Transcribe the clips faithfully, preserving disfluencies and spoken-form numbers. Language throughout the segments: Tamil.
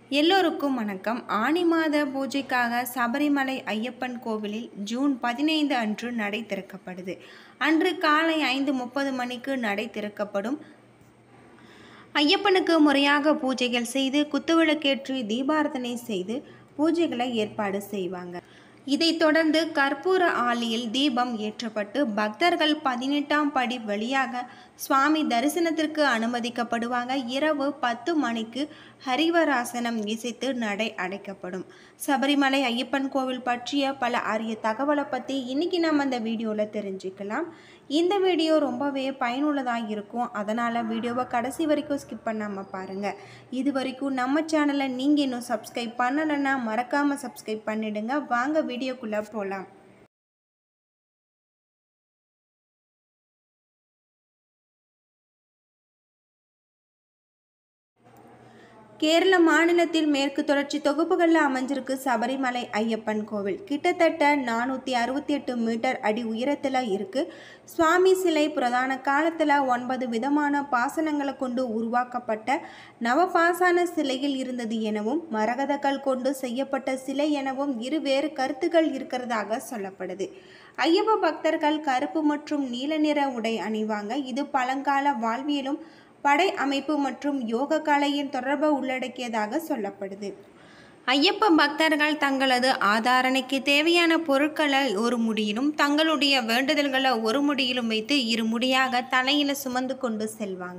எல்லோருக்கும் வணக்கம். ஆனி மாத பூஜைக்காக சபரிமலை ஐயப்பன் கோவிலில் ஜூன் பதினைந்து அன்று நடை திறக்கப்படுது. அன்று காலை ஐந்து முப்பது மணிக்கு நடை திறக்கப்படும். ஐயப்பனுக்கு முறையாக பூஜைகள் செய்து குத்துவிளக்கேற்றி தீபாராதனை செய்து பூஜைகளை ஏற்பாடு செய்வாங்க. இதைத் தொடர்ந்து கற்பூர ஆலியில் தீபம் ஏற்றப்பட்டு பக்தர்கள் பதினெட்டாம் படி வழியாக சுவாமி தரிசனத்திற்கு அனுமதிக்கப்படுவாங்க. இரவு பத்து மணிக்கு ஹரிவராசனம் இசைத்து நடை அடைக்கப்படும். சபரிமலை ஐயப்பன் கோவில் பற்றிய பல அரிய தகவலை பற்றி இன்னைக்கு நம்ம இந்த வீடியோவில் தெரிஞ்சுக்கலாம். இந்த வீடியோ ரொம்பவே பயனுள்ளதாக இருக்கும். அதனால் வீடியோவை கடைசி வரைக்கும் ஸ்கிப் பண்ணாமல் பாருங்கள். இது வரைக்கும் நம்ம சேனலை நீங்கள் இன்னும் சப்ஸ்கிரைப் பண்ணலைன்னா மறக்காமல் சப்ஸ்கிரைப் பண்ணிடுங்க. வாங்க வீடியோக்குள்ளே போகலாம். கேரள மாநிலத்தில் மேற்கு தொடர்ச்சி தொகுப்புகளில் அமைஞ்சிருக்கு சபரிமலை ஐயப்பன் கோவில். கிட்டத்தட்ட நானூற்றி அறுபத்தி எட்டு மீட்டர் அடி உயரத்தில் இருக்குது. சுவாமி சிலை பிரதான காலத்தில் ஒன்பது விதமான பாசனங்களை கொண்டு உருவாக்கப்பட்ட நவபாசான சிலையில் இருந்தது எனவும் மரகதக்கல் கொண்டு செய்யப்பட்ட சிலை எனவும் இருவேறு கருத்துக்கள் இருக்கிறதாக சொல்லப்படுது. ஐயப்ப பக்தர்கள் கருப்பு மற்றும் நீல நிற உடை அணிவாங்க. இது பழங்கால வாழ்வியலும் படை அமைப்பு மற்றும் யோக கலையின் தொடர்பை உள்ளடக்கியதாக சொல்லப்படுது. ஐயப்ப பக்தர்கள் தங்களது ஆதாரணைக்கு தேவையான பொருட்களை ஒரு முடியிலும் தங்களுடைய வேண்டுதல்களை ஒரு முடியிலும் வைத்து இரு முடியாக தலையில் சுமந்து கொண்டு செல்வாங்க.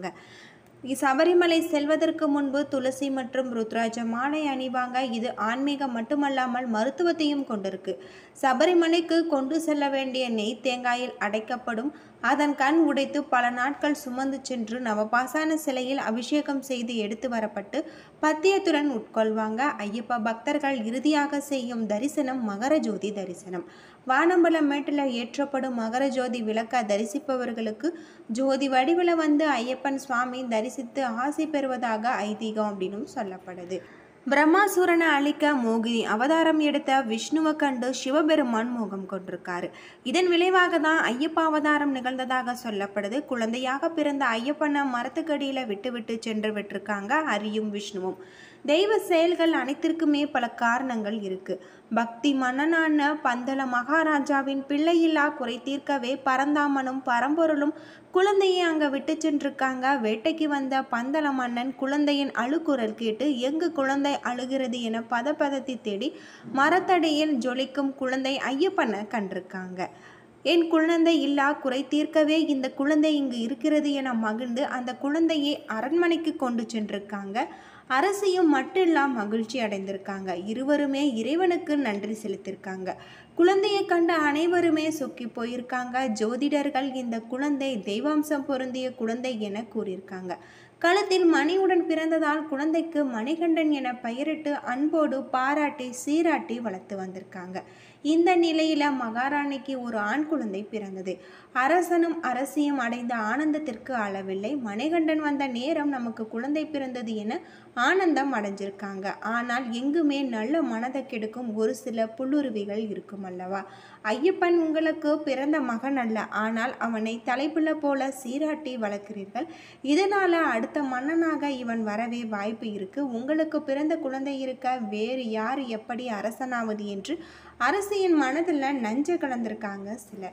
சபரிமலை செல்வதற்கு முன்பு துளசி மற்றும் ருத்ராஜ மாலை அணிவாங்க. இது ஆன்மீகம் மட்டுமல்லாமல் மருத்துவத்தையும் கொண்டிருக்கு. சபரிமலைக்கு கொண்டு செல்ல வேண்டிய நெய் தேங்காயில் அடைக்கப்படும். அதன் கண் உடைத்து பல நாட்கள் சுமந்து சென்று நவபாசான சிலையில் அபிஷேகம் செய்து எடுத்து வரப்பட்டு பத்தியத்துடன் உட்கொள்வாங்க. ஐயப்ப பக்தர்கள் இறுதியாக செய்யும் தரிசனம் மகர ஜோதி தரிசனம். வானம்பலம் மேட்டில் ஏற்றப்படும் மகர ஜோதி விளக்க தரிசிப்பவர்களுக்கு ஜோதி வடிவில் வந்து ஐயப்பன் சுவாமி தரிசித்து ஆசி பெறுவதாக ஐதீகம் அப்படின்னு சொல்லப்படுது. பிரம்மாசுரனை அழிக்க மோகினி அவதாரம் எடுத்த விஷ்ணுவை கண்டு சிவபெருமான் மோகம் கொண்டிருக்காரு. இதன் விளைவாக தான் ஐயப்ப அவதாரம் நிகழ்ந்ததாக சொல்லப்படுது. குழந்தையாக பிறந்த ஐயப்பனை மரத்துக்கடியில் விட்டு விட்டு சென்று விட்டுருக்காங்க ஹரியும் விஷ்ணுவும். தெய்வ செயல்கள் அனைத்திற்குமே பல காரணங்கள் இருக்கு. பக்தி மன்னனான பந்தல மகாராஜாவின் பிள்ளையில்லா குறை தீர்க்கவே பரந்தாமனும் பரம்பொருளும் குழந்தையை அங்கே விட்டு சென்றிருக்காங்க. வேட்டைக்கு வந்த பந்தல மன்னன் குழந்தையின் அழுகுரல் கேட்டு எங்கு குழந்தை அழுகிறது என பதப்பதத்தி தேடி மரத்தடியில் ஜொலிக்கும் குழந்தை ஐயப்பனை கண்டிருக்காங்க. என் குழந்தை இல்லா குறை தீர்க்கவே இந்த குழந்தை இங்கு இருக்கிறது என மகிழ்ந்து அந்த குழந்தையை அரண்மனைக்கு கொண்டு சென்றிருக்காங்க. அரசியும் மட்டும் மகிழ்ச்சி அடைந்திருக்காங்க. இருவருமே இறைவனுக்கு நன்றி செலுத்தியிருக்காங்க. குழந்தையை கண்ட அனைவருமே சொக்கி போயிருக்காங்க. ஜோதிடர்கள் இந்த குழந்தை தெய்வாம்சம் பொருந்திய குழந்தை என கூறியிருக்காங்க. கழுத்தில் மணியுடன் பிறந்ததால் குழந்தைக்கு மணிகண்டன் என பெயரிட்டு அன்போடு பாராட்டி சீராட்டி வளர்த்து வந்திருக்காங்க. இந்த நிலையில மகாராணிக்கு ஒரு ஆண் குழந்தை பிறந்தது. அரசனும் அரசியும் அடைந்த ஆனந்தத்திற்கு அளவில்லை. மணிகண்டன் வந்த நேரம் நமக்கு குழந்தை பிறந்தது என ஆனந்தம் அடைஞ்சிருக்காங்க. ஆனால் எங்குமே நல்ல மனதை கெடுக்கும் ஒரு சில புல்லுருவிகள் இருக்கும் அல்லவா. ஐயப்பன் உங்களுக்கு பிறந்த மகன் அல்ல, ஆனால் அவனை தலைப்புல போல சீராட்டி வளர்க்கிறீர்கள். இதனால அடுத்த மன்னனாக இவன் வரவே வாய்ப்பு இருக்கு. உங்களுக்கு பிறந்த குழந்தை இருக்க வேறு யார் எப்படி அரசனாவது என்று அரசியின் மனதில் நஞ்ச கலந்திருக்காங்க சிலர்.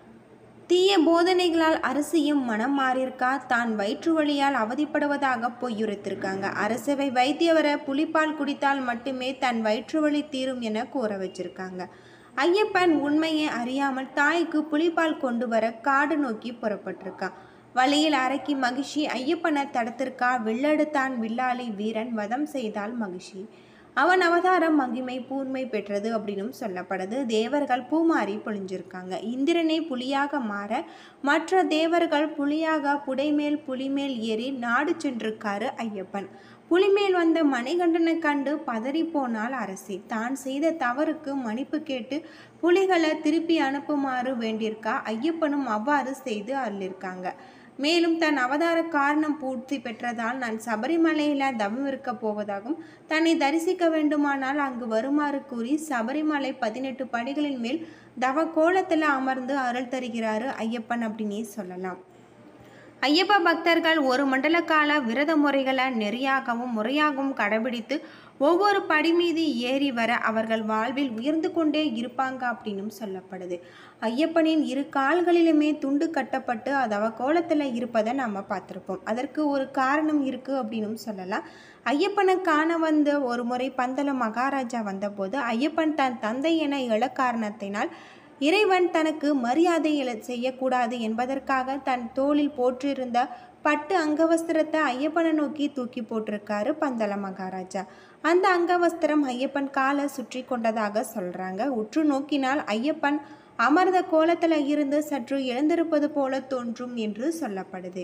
தீய போதனைகளால் அரசியும் மனம் மாறியிருக்கா. தான் வயிற்று வலியால் அவதிப்படுவதாக பொய்யுரைத்திருக்காங்க. அரசவை வைத்தியவரை புலிப்பால் குடித்தால் மட்டுமே தன் வயிற்று வலி தீரும் என கூற வச்சிருக்காங்க. ஐயப்பன் உண்மையை அறியாமல் தாய்க்கு புலிப்பால் கொண்டு வர காடு நோக்கி புறப்பட்டிருக்கான். வழியில் அரக்கி மகிழ்ச்சி ஐயப்பனை தடுத்திருக்கா. வில்லெடுத்தான் வில்லாளி வீரன் வதம் செய்தால் மகிழ்ச்சி. அவன் அவதாரம் மகிமை பூர்மை பெற்றது அப்படின்னும் சொல்லப்படுது. தேவர்கள் பூமாறி பொழிஞ்சிருக்காங்க. இந்திரனை புலியாக மாற மற்ற தேவர்கள் புலியாக புடைமேல் புலிமேல் ஏறி நாடு சென்றிருக்காரு ஐயப்பன். புலிமேல் வந்த மணிகண்டனை கண்டு பதறி போனால் அரசி. தான் செய்த தவறுக்கு மன்னிப்பு கேட்டு புலிகளை திருப்பி அனுப்புமாறு வேண்டியிருக்கா. ஐயப்பனும் அவ்வாறு செய்து அருளிருக்காங்க. மேலும் தன் அவதார காரணம் பூர்த்தி பெற்றதால் நான் சபரிமலையில் தவம் இருக்க போவதாகவும் தன்னை தரிசிக்க வேண்டுமானால் அங்கு வருமாறு கூறி சபரிமலை பதினெட்டு படிகளின் மேல் தவ கோலத்தில் அமர்ந்து அருள் தருகிறாரு ஐயப்பன் அப்படின்னே சொல்லலாம். ஐயப்ப பக்தர்கள் ஒரு மண்டல கால விரத முறைகளை நெறியாகவும் முறையாகவும் கடைபிடித்து ஒவ்வொரு படி மீது ஏறி வர அவர்கள் வாழ்வில் உயர்ந்து கொண்டே இருப்பாங்க அப்படின்னும் சொல்லப்படுது. ஐயப்பனின் இரு கால்களிலுமே துண்டு கட்டப்பட்டு அதவ கோலத்தில் இருப்பதை நம்ம பார்த்துருப்போம். அதற்கு ஒரு காரணம் இருக்குது அப்படின்னும் சொல்லலாம். ஐயப்பனை காண வந்த ஒரு முறை பந்தல மகாராஜா வந்தபோது ஐயப்பன் தன் தந்தை என இழ காரணத்தினால் இறைவன் தனக்கு மரியாதை செய்யக்கூடாது என்பதற்காக தன் தோளில் போற்றிருந்த பட்டு அங்கவஸ்திரத்தை ஐயப்பனை நோக்கி தூக்கி போட்டிருக்காரு பந்தல மகாராஜா. அந்த அங்கவஸ்திரம் ஐயப்பன் காலை சுற்றி கொண்டதாக சொல்றாங்க. உற்று நோக்கினால் ஐயப்பன் அமர்ந்த கோலத்தில் இருந்து சற்று எழுந்திருப்பது போல தோன்றும் என்று சொல்லப்படுது.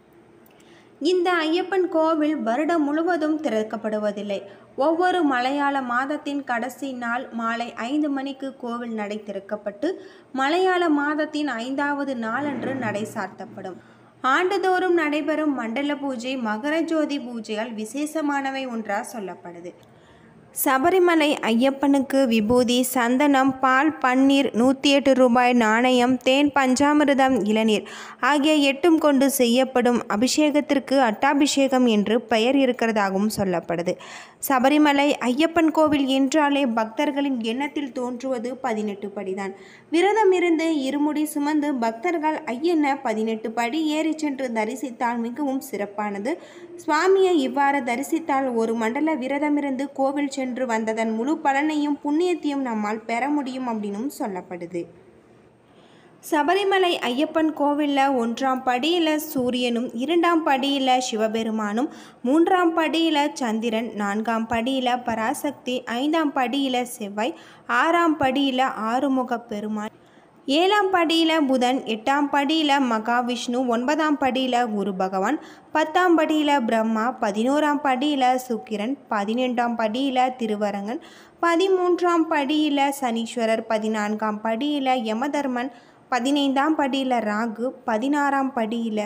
இந்த ஐயப்பன் கோவில் வருடம் முழுவதும் திறக்கப்படுவதில்லை. ஒவ்வொரு மலையாள மாதத்தின் கடைசி நாள் மாலை ஐந்து மணிக்கு கோவில் நடை திறக்கப்பட்டு மலையாள மாதத்தின் ஐந்தாவது நாளன்று நடை சாத்தப்படும். ஆண்டுதோறும் நடைபெறும் மண்டல பூஜை மகர ஜோதி பூஜையால் விசேஷமானவை ஒன்றா சொல்லப்படுது. சபரிமலை ஐயப்பனுக்கு விபூதி, சந்தனம், பால், பன்னீர், நூற்றி எட்டு ரூபாய் நாணயம், தேன், பஞ்சாமிர்தம், இளநீர் ஆகிய எட்டும் கொண்டு செய்யப்படும் அபிஷேகத்திற்கு அட்டாபிஷேகம் என்று பெயர் இருக்கிறதாகவும் சொல்லப்படுது. சபரிமலை ஐயப்பன் கோவில் என்றாலே பக்தர்களின் எண்ணத்தில் தோன்றுவது பதினெட்டு படிதான். விரதம் இருந்து இருமுடி சுமந்து பக்தர்கள் ஐயனை பதினெட்டு படி ஏறி சென்று தரிசித்தால் மிகவும் சிறப்பானது. சுவாமியை இவ்வாறு தரிசித்தால் ஒரு மண்டல விரதமிருந்து கோவில் சென்று வந்ததன் முழு பலனையும் புண்ணியத்தையும் நம்மால் பெற முடியும் அப்படின்னும் சொல்லப்படுது. சபரிமலை ஐயப்பன் கோவிலில் ஒன்றாம் படியில் சூரியனும், இரண்டாம் படியில் சிவபெருமானும், மூன்றாம் படியில் சந்திரன், நான்காம் படியில் பராசக்தி, ஐந்தாம் படியில் செவ்வாய், ஆறாம் படியில் ஆறுமுக பெருமாள், ஏழாம் படியில் புதன், எட்டாம் படியில் மகாவிஷ்ணு, ஒன்பதாம் படியில் குரு பகவான், பத்தாம் படியில் பிரம்மா, பதினோராம் படியில் சுக்கிரன், பதினெண்டாம் படியில் திருவரங்கன், பதிமூன்றாம் படியில் சனீஸ்வரர், பதினான்காம் படியில் யமதர்மன், பதினைந்தாம் படியில் ராகு, பதினாறாம் படியில்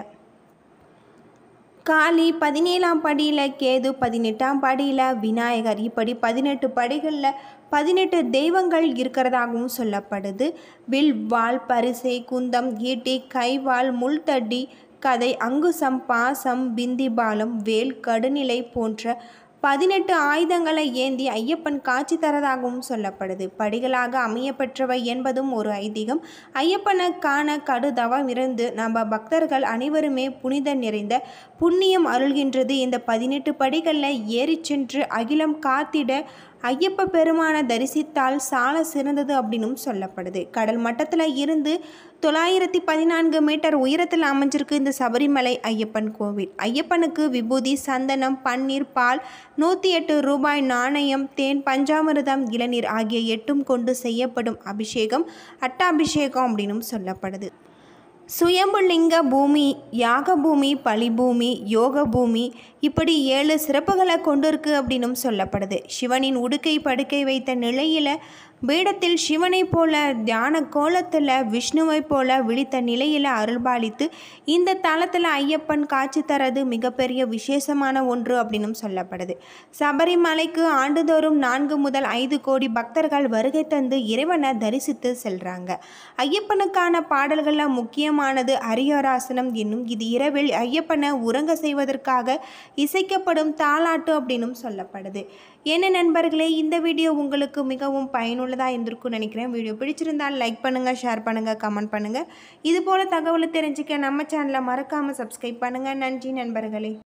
காளி, பதினேழாம் படியில் கேது, பதினெட்டாம் படியில் விநாயகர். இப்படி பதினெட்டு படிகளில் பதினெட்டு தெய்வங்கள் இருக்கிறதாகவும் சொல்லப்படுது. வில், வாள், பரிசை, குந்தம், ஈட்டி, கைவாள், முள்தடி, கதை, அங்குசம், பாசம், பிந்திபாலம், வேல், கடுநிலை போன்ற பதினெட்டு ஆயுதங்களை ஏந்தி ஐயப்பன் காட்சி தரதாகவும் சொல்லப்படுது. படிகளாக அமையப்பெற்றவை என்பதும் ஒரு ஐதீகம். ஐயப்பனை காண கடுதவம் இருந்து நம்ம பக்தர்கள் அனைவருமே புனித நிறைந்த புண்ணியம் அருள்கின்றது. இந்த பதினெட்டு படிகளில் ஏறி சென்று அகிலம் காத்திட ஐயப்ப பெருமானை தரிசித்தால் சால சிறந்தது அப்படின்னும் சொல்லப்படுது. கடல் மட்டத்தில் இருந்து தொள்ளாயிரத்தி பதினான்கு மீட்டர் உயரத்தில் அமைஞ்சிருக்கு இந்த சபரிமலை ஐயப்பன் கோவில். ஐயப்பனுக்கு விபூதி, சந்தனம், பன்னீர், பால், நூற்றி எட்டு ரூபாய் நாணயம், தேன், பஞ்சாமிர்தம், இளநீர் ஆகிய எட்டும் கொண்டு செய்யப்படும் அபிஷேகம் அட்டாபிஷேகம் அப்படின்னும் சொல்லப்படுது. சுயம்புலிங்க பூமி, யாக பூமி, பலிபூமி, யோக பூமி இப்படி ஏழு சிறப்புகளை கொண்டிருக்கு அப்படின்னும் சொல்லப்படுது. சிவனின் உடுக்கை படுக்கை வைத்த நிலையில் பீடத்தில் சிவனை போல, தியான கோலத்தில் விஷ்ணுவை போல விழித்த நிலையில் அருள்பாலித்து இந்த தலத்தில் ஐயப்பன் காட்சி தரது மிகப்பெரிய விசேஷமான ஒன்று அப்படின்னும் சொல்லப்படுது. சபரிமலைக்கு ஆண்டுதோறும் நான்கு முதல் ஐந்து கோடி பக்தர்கள் வருகை தந்து இறைவனை தரிசித்து செல்றாங்க. ஐயப்பனுக்கான பாடல்களில் முக்கியமானது அரியோராசனம் என்னும். இது இரவில் ஐயப்பனை உறங்க செய்வதற்காக இசைக்கப்படும் தாலாட்டு அப்படின்னும் சொல்லப்படுது. என்ன நண்பர்களே, இந்த வீடியோ உங்களுக்கு மிகவும் பயனுள்ளதாக இருந்திருக்கும்னு நினைக்கிறேன். வீடியோ பிடிச்சிருந்தால் லைக் பண்ணுங்கள், ஷேர் பண்ணுங்கள், கமெண்ட் பண்ணுங்கள். இது போல் தகவலை தெரிஞ்சுக்க நம்ம சேனலை மறக்காமல் சப்ஸ்கிரைப் பண்ணுங்கள். நன்றி நண்பர்களே.